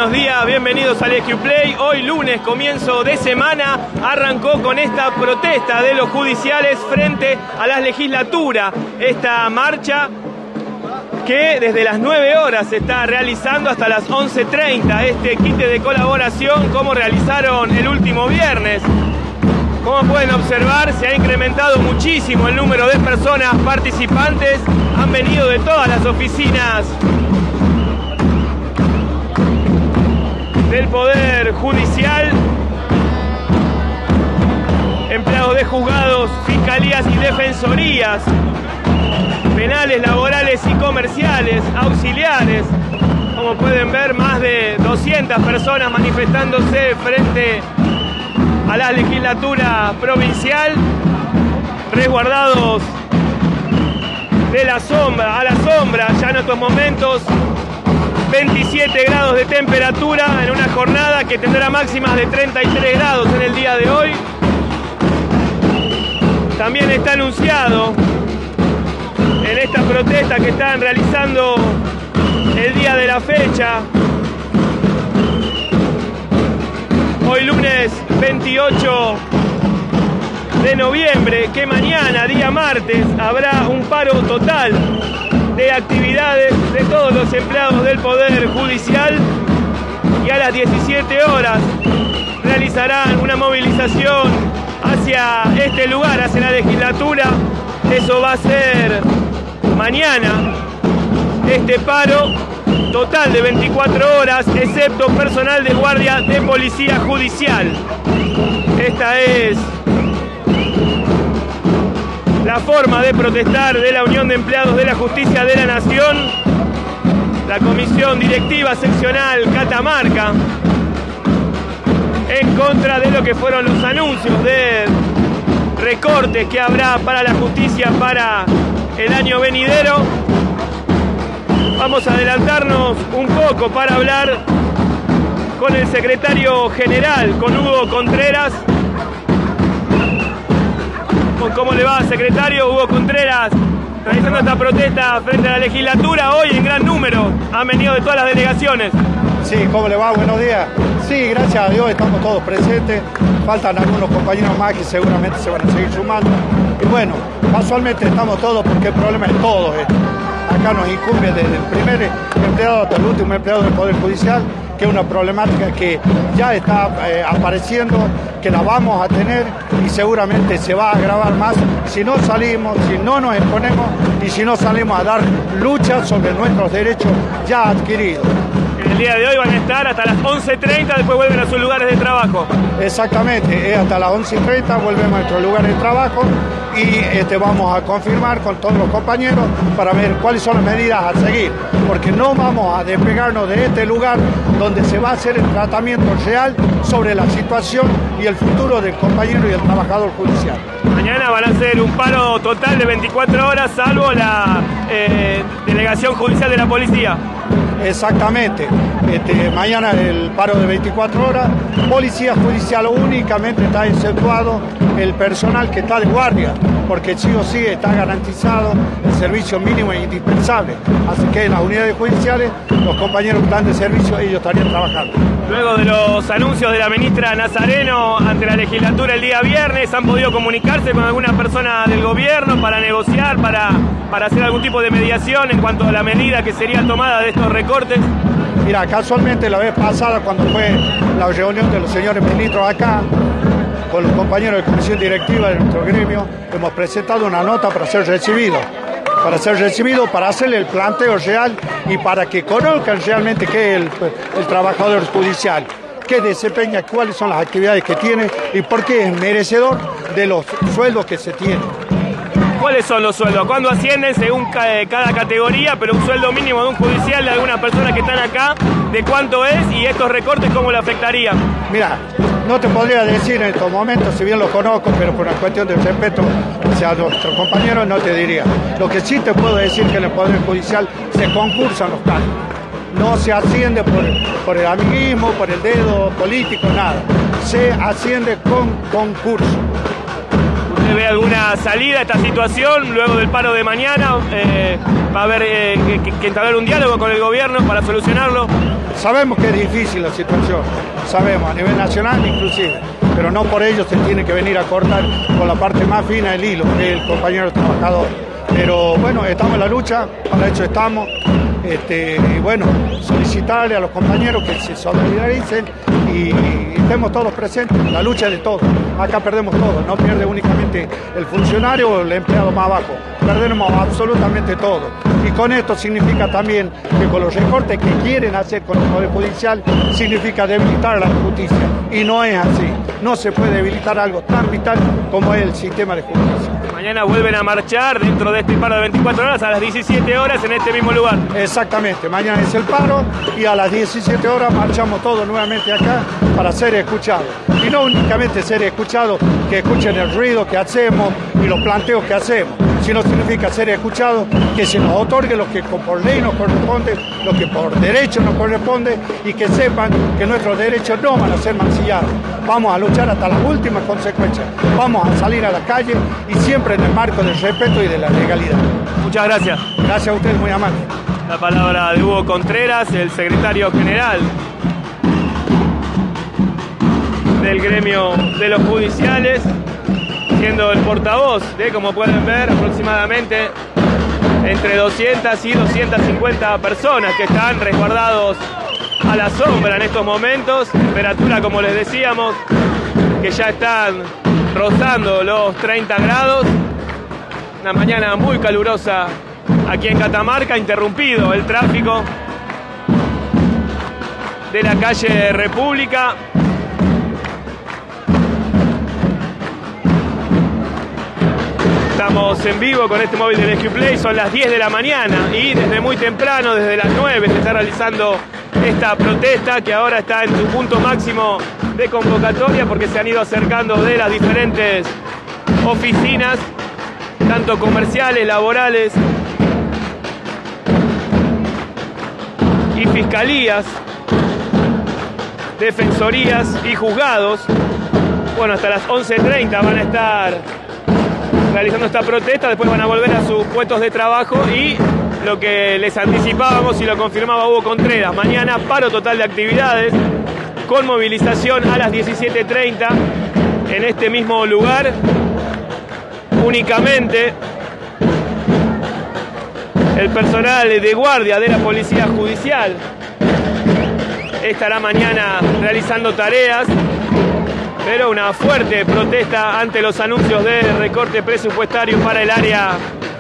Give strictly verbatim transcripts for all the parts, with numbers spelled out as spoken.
buenos días, bienvenidos al S Q Play. Hoy lunes, comienzo de semana, arrancó con esta protesta de los judiciales frente a la legislatura. Esta marcha que desde las nueve horas se está realizando hasta las once treinta. Este quite de colaboración como realizaron el último viernes. Como pueden observar, se ha incrementado muchísimo el número de personas participantes. Han venido de todas las oficinas del Poder Judicial, empleados de juzgados, fiscalías y defensorías, penales, laborales y comerciales, auxiliares. Como pueden ver, más de doscientas personas manifestándose frente a la legislatura provincial, resguardados de la sombra, a la sombra, ya en estos momentos. veintisiete grados de temperatura en una jornada que tendrá máximas de treinta y tres grados en el día de hoy. También está anunciado en esta protesta que están realizando el día de la fecha, hoy lunes veintiocho de noviembre, que mañana, día martes, habrá un paro total de actividades de todos los empleados del Poder Judicial, y a las diecisiete horas realizarán una movilización hacia este lugar, hacia la legislatura. Eso va a ser mañana, este paro total de veinticuatro horas, excepto personal de guardia de policía judicial. Esta es la forma de protestar de la Unión de Empleados de la Justicia de la Nación, la Comisión Directiva Seccional Catamarca, en contra de lo que fueron los anuncios de recortes que habrá para la justicia para el año venidero. Vamos a adelantarnos un poco para hablar con el secretario general, con Hugo Contreras. ¿Cómo le va, secretario? Hugo Contreras, realizando esta protesta frente a la legislatura, hoy en gran número. Han venido de todas las delegaciones. Sí, ¿cómo le va? Buenos días. Sí, gracias a Dios estamos todos presentes. Faltan algunos compañeros más que seguramente se van a seguir sumando. Y bueno, casualmente estamos todos porque el problema es todos. Eh. Acá nos incumbe desde el primer empleado hasta el último empleado del Poder Judicial, que es una problemática que ya está eh, apareciendo, que la vamos a tener y seguramente se va a agravar más si no salimos, si no nos exponemos y si no salimos a dar lucha sobre nuestros derechos ya adquiridos. El día de hoy van a estar hasta las once treinta, después vuelven a sus lugares de trabajo. Exactamente, es hasta las once treinta, volvemos a nuestros lugares de trabajo y este, vamos a confirmar con todos los compañeros para ver cuáles son las medidas a seguir, porque no vamos a despegarnos de este lugar donde se va a hacer el tratamiento real sobre la situación y el futuro del compañero y el trabajador judicial. Mañana van a hacer un paro total de veinticuatro horas, salvo la eh, delegación judicial de la policía. Exactamente, este, mañana el paro de veinticuatro horas, policía judicial únicamente está exceptuado el personal que está de guardia, porque sí o sí está garantizado el servicio mínimo e indispensable, así que en las unidades judiciales los compañeros que están de servicio, ellos estarían trabajando. Luego de los anuncios de la ministra Nazareno ante la legislatura el día viernes, ¿han podido comunicarse con alguna persona del gobierno para negociar, para, para hacer algún tipo de mediación en cuanto a la medida que sería tomada de estos recortes? Mira, casualmente la vez pasada cuando fue la reunión de los señores ministros acá, con los compañeros de comisión directiva de nuestro gremio, hemos presentado una nota para ser recibido, para ser recibido, para hacerle el planteo real y para que conozcan realmente qué es el, el trabajador judicial, qué desempeña, cuáles son las actividades que tiene y por qué es merecedor de los sueldos que se tienen. ¿Cuáles son los sueldos? ¿Cuándo ascienden según cada categoría? Pero un sueldo mínimo de un judicial, de algunas personas que están acá, ¿de cuánto es? Y estos recortes, ¿cómo le afectarían? Mira, no te podría decir en estos momentos, si bien lo conozco, pero por una cuestión de respeto hacia nuestros compañeros no te diría. Lo que sí te puedo decir que en el Poder Judicial se concursan los cargos. No se asciende por, por el amiguismo, por el dedo político, nada. Se asciende con concurso. ¿Usted ve alguna salida a esta situación luego del paro de mañana? Eh, ¿Va a haber eh, que, que entablar un diálogo con el gobierno para solucionarlo? Sabemos que es difícil la situación, sabemos, a nivel nacional inclusive, pero no por ello se tiene que venir a cortar con la parte más fina del hilo, que es el compañero trabajador. Pero bueno, estamos en la lucha, para eso estamos. Este, y bueno, solicitarle a los compañeros que se solidaricen y, y estemos todos presentes. La lucha es de todos. Acá perdemos todo, no pierde únicamente el funcionario o el empleado más abajo. Perdemos absolutamente todo. Y con esto significa también que con los recortes que quieren hacer con el Poder Judicial, significa debilitar la justicia. Y no es así. No se puede debilitar algo tan vital como es el sistema de justicia. Mañana vuelven a marchar dentro de este paro de veinticuatro horas a las diecisiete horas en este mismo lugar. Exactamente, mañana es el paro y a las diecisiete horas marchamos todos nuevamente acá para ser escuchados. Y no únicamente ser escuchados, que escuchen el ruido que hacemos y los planteos que hacemos, sino significa ser escuchados, que se nos otorgue lo que por ley nos corresponde, lo que por derecho nos corresponde y que sepan que nuestros derechos no van a ser mancillados. Vamos a luchar hasta las últimas consecuencias, vamos a salir a la calle y siempre en el marco del respeto y de la legalidad. Muchas gracias. Gracias a ustedes, muy amable. La palabra de Hugo Contreras, el secretario general del gremio de los judiciales, siendo el portavoz de, como pueden ver, aproximadamente entre doscientas y doscientas cincuenta personas que están resguardados a la sombra en estos momentos. Temperatura, como les decíamos, que ya están rozando los treinta grados. Una mañana muy calurosa aquí en Catamarca, interrumpido el tráfico de la calle República. Estamos en vivo con este móvil del EscuPlay, son las diez de la mañana y desde muy temprano, desde las nueve, se está realizando esta protesta que ahora está en su punto máximo de convocatoria porque se han ido acercando de las diferentes oficinas, tanto comerciales, laborales y fiscalías, defensorías y juzgados. Bueno, hasta las once treinta van a estar realizando esta protesta, después van a volver a sus puestos de trabajo y lo que les anticipábamos y lo confirmaba Hugo Contreras, mañana paro total de actividades con movilización a las diecisiete treinta en este mismo lugar. Únicamente el personal de guardia de la Policía Judicial estará mañana realizando tareas, pero una fuerte protesta ante los anuncios de recorte presupuestario para el área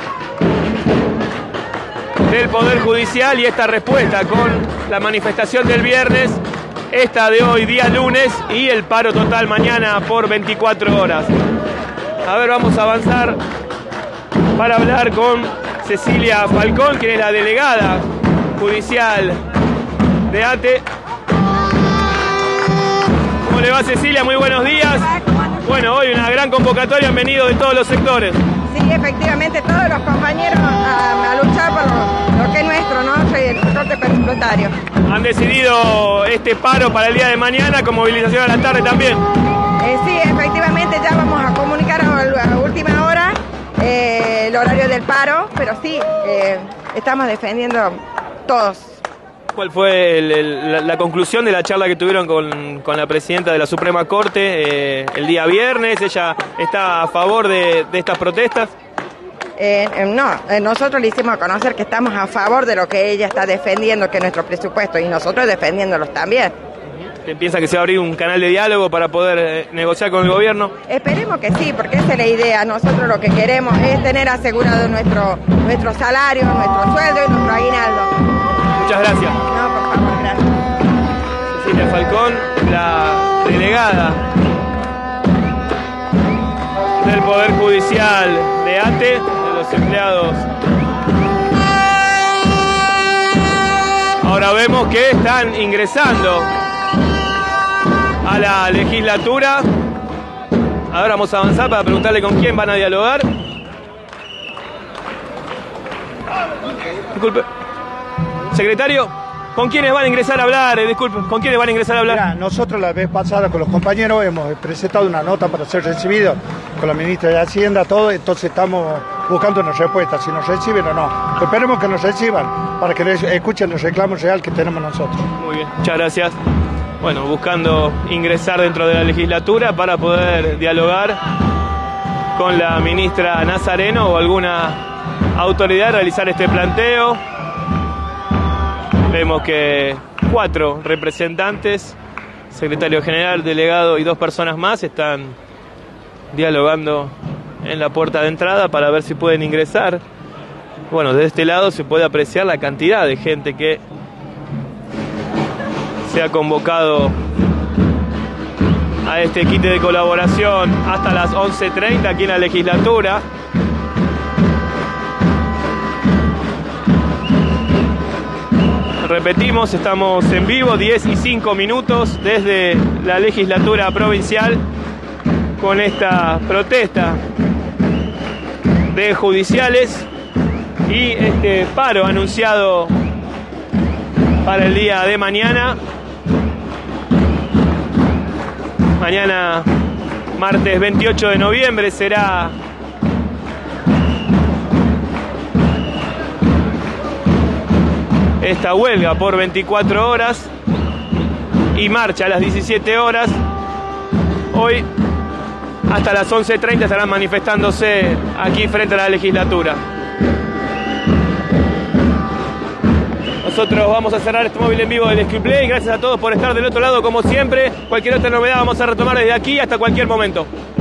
del Poder Judicial y esta respuesta con la manifestación del viernes, esta de hoy día lunes y el paro total mañana por veinticuatro horas. A ver, vamos a avanzar para hablar con Cecilia Falcón, quien es la delegada judicial de ATE. ¿Cómo le va, Cecilia? Muy buenos días. Bueno, hoy una gran convocatoria, han venido de todos los sectores. Sí, efectivamente, todos los compañeros a, a luchar por lo, lo que es nuestro, ¿no? El recorte presupuestario. ¿Han decidido este paro para el día de mañana con movilización a la tarde también? Eh, sí, efectivamente, ya vamos a comunicar a, a última hora eh, el horario del paro, pero sí, eh, estamos defendiendo todos. ¿Cuál fue el, el, la, la conclusión de la charla que tuvieron con, con la presidenta de la Suprema Corte eh, el día viernes? ¿Ella está a favor de, de estas protestas? Eh, eh, no, eh, nosotros le hicimos conocer que estamos a favor de lo que ella está defendiendo, que es nuestro presupuesto, y nosotros defendiéndolos también. ¿Piensa que se va a abrir un canal de diálogo para poder eh, negociar con el gobierno? Esperemos que sí, porque esa es la idea. Nosotros lo que queremos es tener asegurado nuestro, nuestro salario, nuestro sueldo y nuestro aguinaldo. Muchas gracias. No, por favor, gracias. Cecilia Falcón, la delegada del Poder Judicial de ATE, de los empleados. Ahora vemos que están ingresando a la legislatura. Ahora vamos a avanzar para preguntarle con quién van a dialogar. Disculpe. Secretario, ¿Con quiénes van a ingresar a hablar? Eh, disculpe, ¿con quiénes van a ingresar a hablar? Mirá, nosotros la vez pasada con los compañeros hemos presentado una nota para ser recibidos con la ministra de Hacienda, todo, entonces estamos buscando una respuesta, si nos reciben o no. Esperemos que nos reciban para que les escuchen los reclamos reales que tenemos nosotros. Muy bien, muchas gracias. Bueno, buscando ingresar dentro de la legislatura para poder dialogar con la ministra Nazareno o alguna autoridad, realizar este planteo. Vemos que cuatro representantes, secretario general, delegado y dos personas más están dialogando en la puerta de entrada para ver si pueden ingresar. Bueno, de este lado se puede apreciar la cantidad de gente que se ha convocado a este quite de colaboración hasta las once treinta aquí en la legislatura. Repetimos, estamos en vivo, diez y cinco minutos desde la legislatura provincial con esta protesta de judiciales y este paro anunciado para el día de mañana. Mañana, martes veintiocho de noviembre, será esta huelga por veinticuatro horas y marcha a las diecisiete horas. Hoy hasta las once treinta estarán manifestándose aquí frente a la legislatura. Nosotros vamos a cerrar este móvil en vivo del Esquiplay. Gracias a todos por estar del otro lado como siempre. Cualquier otra novedad vamos a retomar desde aquí hasta cualquier momento.